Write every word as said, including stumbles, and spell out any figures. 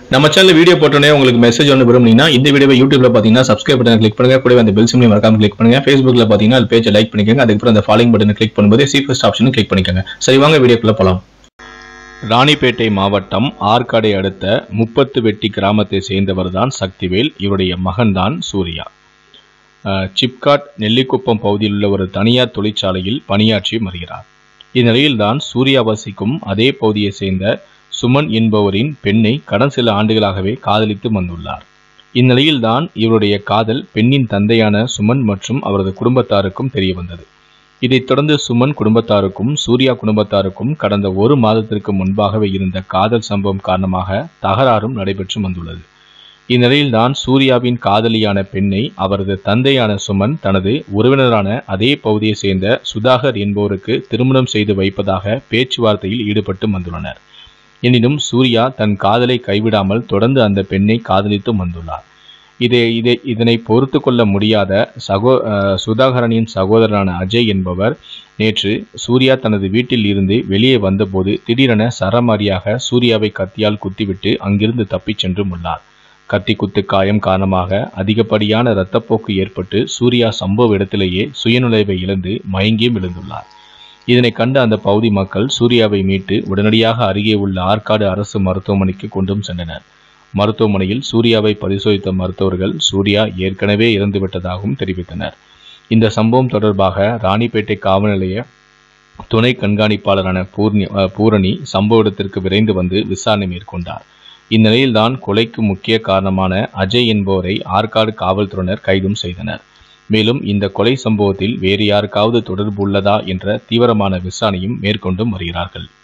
நம்ம channel video போட்டோனே உங்களுக்கு message ஒன்று விரும்புனீங்கன்னா இந்த வீடியோவை யூடியூப்ல பாத்தீங்கன்னா சப்ஸ்கிரைப் பட்டனை கிளிக் பண்ணுங்க, கூடவே அந்த பெல் சிம்பலையும் மறக்காம கிளிக் பண்ணுங்க. Facebookல பாத்தீங்கன்னா அது பேஜை லைக் பண்ணிக்கோங்க, அதுக்கப்புறம் அந்த ஃபாலோயிங் பட்டனை கிளிக் பண்ணும்போது சி ஃபர்ஸ்ட் ஆப்ஷனும் கிளிக் பண்ணிக்கோங்க. சரி வாங்க வீடியோக்குள்ள போலாம். ராணிப்பேட்டை மாவட்டம் ஆற்காடை அடுத்த முப்பத்து வெட்டி கிராமத்தை சேர்ந்தவர் தான் சக்திவேல். இவருடைய மகன் தான் சூர்யா. சிப்காட் நெல்லிக்குப்பம் பகுதியில் உள்ள ஒரு தனியார் தொழிற்சாலையில் பணியாற்றி வருகிறார். இந்நிலையில்தான் சூர்யா வசிக்கும் அதே பகுதியை சேர்ந்த சுமன் என்பவரின் பெண்ணை கடந்த சில ஆண்டுகளாகவே காதலித்து வந்துள்ளார். இந்நிலையில்தான் இவருடைய காதல் பெண்ணின் தந்தையான சுமன் மற்றும் அவரது குடும்பத்தாருக்கும் தெரிய வந்தது. இதைத் தொடர்ந்து சுமன் குடும்பத்தாருக்கும் சூர்யா குடும்பத்தாருக்கும் கடந்த ஒரு மாதத்திற்கு முன்பாகவே இருந்த காதல் சம்பவம் காரணமாக தகராறும் நடைபெற்று வந்துள்ளது. இந்நிலையில்தான் சூர்யாவின் காதலியான பெண்ணை அவரது தந்தையான சுமன் தனது உறவினரான அதே பகுதியை சேர்ந்த சுதாகர் என்பவருக்கு திருமணம் செய்து வைப்பதாக பேச்சுவார்த்தையில் ஈடுபட்டு வந்துள்ளனர். எனினும் சூர்யா தன் காதலை கைவிடாமல் தொடர்ந்து அந்த பெண்ணை காதலித்து வந்துள்ளார். இதை இதை இதனை பொறுத்து கொள்ள முடியாத சகோ சுதாகரனின் சகோதரரான அஜய் என்பவர் நேற்று சூர்யா தனது வீட்டில் இருந்து வெளியே வந்தபோது திடீரென சரமாரியாக சூர்யாவை கத்தியால் குத்திவிட்டு அங்கிருந்து தப்பிச் சென்றும் உள்ளார். கத்தி குத்து காயம் காரணமாக அதிகப்படியான இரத்தப்போக்கு ஏற்பட்டு சூர்யா சம்பவ இடத்திலேயே சுயநினைவை இழந்து மயங்கியும் விழுந்துள்ளார். இதனை கண்ட அந்த பகுதி மக்கள் சூர்யாவை மீட்டு உடனடியாக அருகே உள்ள ஆற்காடு அரசு மருத்துவமனைக்கு கொண்டும் சென்றனர். மருத்துவமனையில் சூர்யாவை பரிசோதித்த மருத்துவர்கள் சூர்யா ஏற்கனவே இறந்துவிட்டதாகவும் தெரிவித்தனர். இந்த சம்பவம் தொடர்பாக ராணிப்பேட்டை காவல் நிலைய துணை கண்காணிப்பாளரான பூர்ணி பூரணி சம்பவ இடத்திற்கு விரைந்து வந்து விசாரணை மேற்கொண்டார். இந்நிலையில்தான் கொலைக்கு முக்கிய காரணமான அஜய் என்பவரை ஆற்காடு காவல்துறையினர் கைதும் செய்தனர். மேலும் இந்த கொலை சம்பவத்தில் வேறு யாருக்காவது தொடர்பு உள்ளதா என்ற தீவிரமான விசாரணையும் மேற்கொண்டும் வருகிறார்கள்.